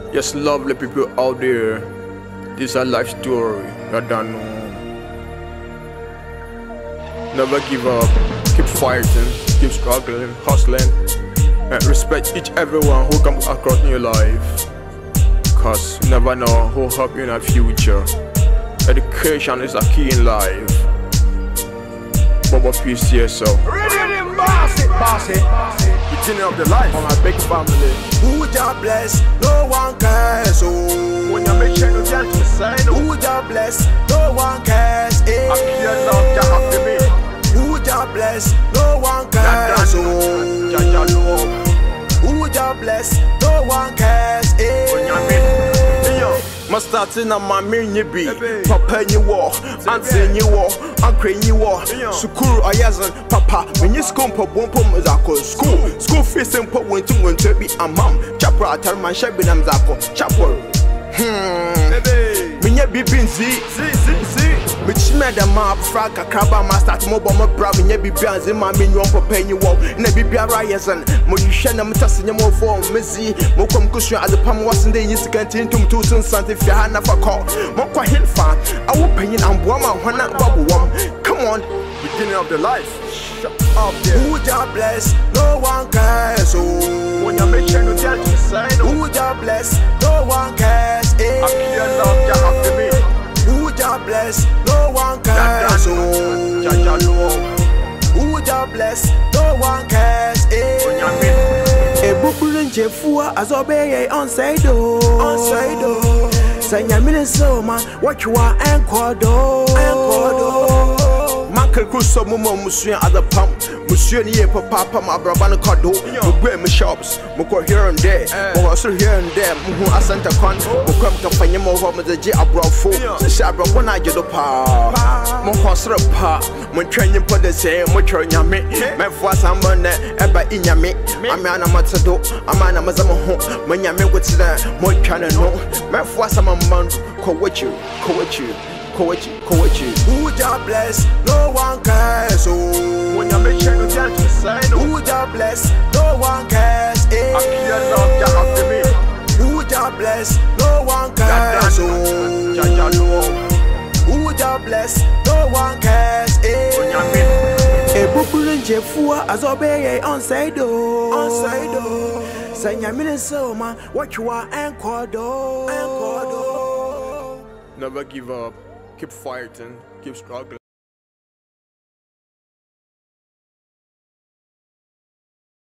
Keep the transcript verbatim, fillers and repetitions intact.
Yes, lovely people out there. This is a life story. You don't know. Never give up. Keep fighting. Keep struggling, hustling, and respect each everyone who comes across in your life. Cause you never know who will help you in the future. Education is a key in life. Bobo P C S O. Really boss it, boss it. Beginning of the life for my big family. Who ya bless, no one cares. Oh, When you make sure you get to sign up, who ya bless, no one cares. Eh. I feel love you have to me. Who ya bless, no one cares. Oh, Jaja love. who ya bless, no one cares. Eh. When you make must start in a mammy be Papa you war, Auntie you war, Uncle you war, Sukuru or Yazan, Papa, when you scump a bumpo Mazako, school, school fees and put one to one to be a mum, Chapel, tell my Shabinam Zako, Chapel. Hmm, when you be busy, see, see, see. Which made a map, frag a crab, I must start mobile, my brother, and you be busy, my minion for paying you walk, and I be a Ryan, Monishan, I'm tossing your more for Missy, Mokom Cushion at the palm was in the instant continue to two to something if you had never call. Mokwa Hill fan, I will pay in and woman, one not bubble one. Come on, beginning of the life. Shut up there. Who ya bless, no one cares. Oh, When you make sure you get to sign up, who ya bless, no one cares. Eh. I feel love you have to me. Who ya bless, no one cares. Oh, Jaja love. who ya bless, no one cares. When you Eh. make Ebukulu nchefua azobeye on side on side. Sanya minso man, what you are enquado enquado. Mankel Crusoe Mumo Monsieur at the pump. Monsieur Nye Papa, my brother Cado. We grab my shops, Moko here and there. We also here and there. Muhu Asanta Con, Mokom Campania Moho with the J Abro Fo. Shabra one I get a pa. Mohosra pa. When training put the same, which are yammy. My voice I'm on there, Eba in yammy. I'm an amatado, a man Amazamo, when yammy what's that, more channel no. My voice I'm a man, co with you, co with you. Kowachi, Kowachi. Who ya bless, no one cares. Oh, When you make sure you get to sign up, who ya bless, no one cares. Eh. I feel love you have to me. Who ya bless, no one cares. Oh, Jaja love. who ya bless, no one cares. When you Eh. Ebukulu nchefua azobeye on side on side. Sanya minso man, what you are enquado enquado. Never give up. Keep fighting. Keep struggling.